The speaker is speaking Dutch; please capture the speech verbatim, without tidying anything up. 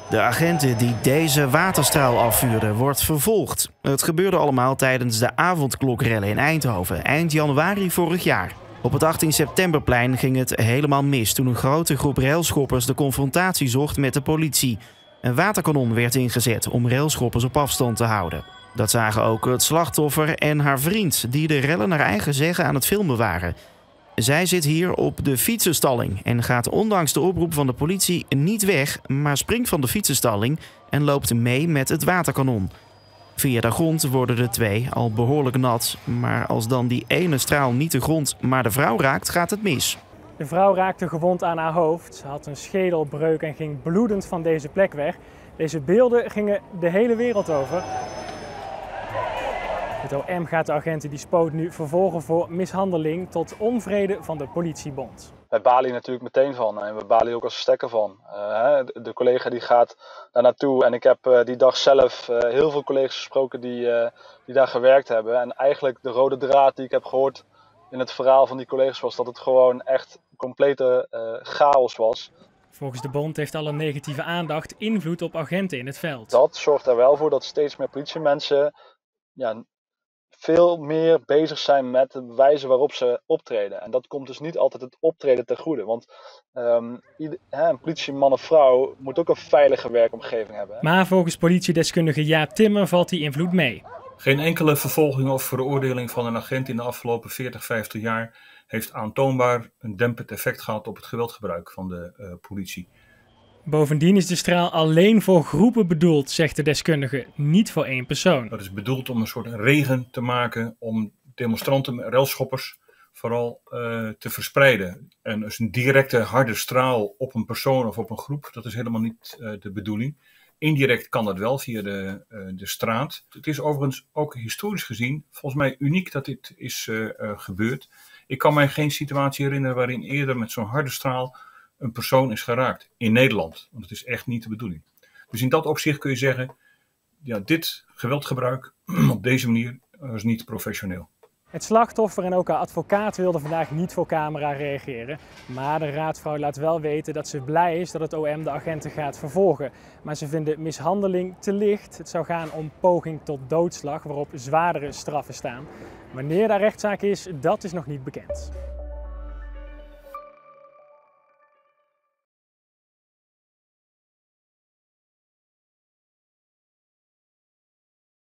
De agenten die deze waterstraal afvuurden, wordt vervolgd. Het gebeurde allemaal tijdens de avondklokrellen in Eindhoven, eind januari vorig jaar. Op het achttien septemberplein ging het helemaal mis toen een grote groep railschoppers de confrontatie zocht met de politie. Een waterkanon werd ingezet om railschoppers op afstand te houden. Dat zagen ook het slachtoffer en haar vriend, die de rellen naar eigen zeggen aan het filmen waren. Zij zit hier op de fietsenstalling en gaat ondanks de oproep van de politie niet weg, maar springt van de fietsenstalling en loopt mee met het waterkanon. Via de grond worden de twee al behoorlijk nat, maar als dan die ene straal niet de grond, maar de vrouw raakt, gaat het mis. De vrouw raakte gewond aan haar hoofd, ze had een schedelbreuk en ging bloedend van deze plek weg. Deze beelden gingen de hele wereld over. Het O M gaat de agenten die spoot nu vervolgen voor mishandeling tot onvrede van de politiebond. Wij balen hier natuurlijk meteen van en we balen hier ook als stekker van. Uh, de collega die gaat daar naartoe en ik heb uh, die dag zelf uh, heel veel collega's gesproken die, uh, die daar gewerkt hebben. En eigenlijk de rode draad die ik heb gehoord in het verhaal van die collega's was dat het gewoon echt complete uh, chaos was. Volgens de bond heeft alle negatieve aandacht invloed op agenten in het veld. Dat zorgt er wel voor dat steeds meer politiemensen ja, veel meer bezig zijn met de wijze waarop ze optreden. En dat komt dus niet altijd het optreden ten goede. Want um, ieder, hè, een politieman of vrouw moet ook een veilige werkomgeving hebben. Hè? Maar volgens politiedeskundige Jaap Timmer valt die invloed mee. Geen enkele vervolging of veroordeling van een agent in de afgelopen veertig, vijftig jaar heeft aantoonbaar een dempend effect gehad op het geweldgebruik van de uh, politie. Bovendien is de straal alleen voor groepen bedoeld, zegt de deskundige, niet voor één persoon. Dat is bedoeld om een soort regen te maken om demonstranten, railschoppers, vooral uh, te verspreiden. En dus een directe harde straal op een persoon of op een groep, dat is helemaal niet uh, de bedoeling. Indirect kan dat wel via de, uh, de straat. Het is overigens ook historisch gezien volgens mij uniek dat dit is uh, uh, gebeurd. Ik kan mij geen situatie herinneren waarin eerder met zo'n harde straal een persoon is geraakt in Nederland. Want het is echt niet de bedoeling. Dus in dat opzicht kun je zeggen, ja, dit geweldgebruik op deze manier is niet professioneel. Het slachtoffer en ook haar advocaat wilden vandaag niet voor camera reageren. Maar de raadsvrouw laat wel weten dat ze blij is dat het O M de agenten gaat vervolgen. Maar ze vinden mishandeling te licht. Het zou gaan om poging tot doodslag waarop zwaardere straffen staan. Wanneer daar rechtszaak is, dat is nog niet bekend.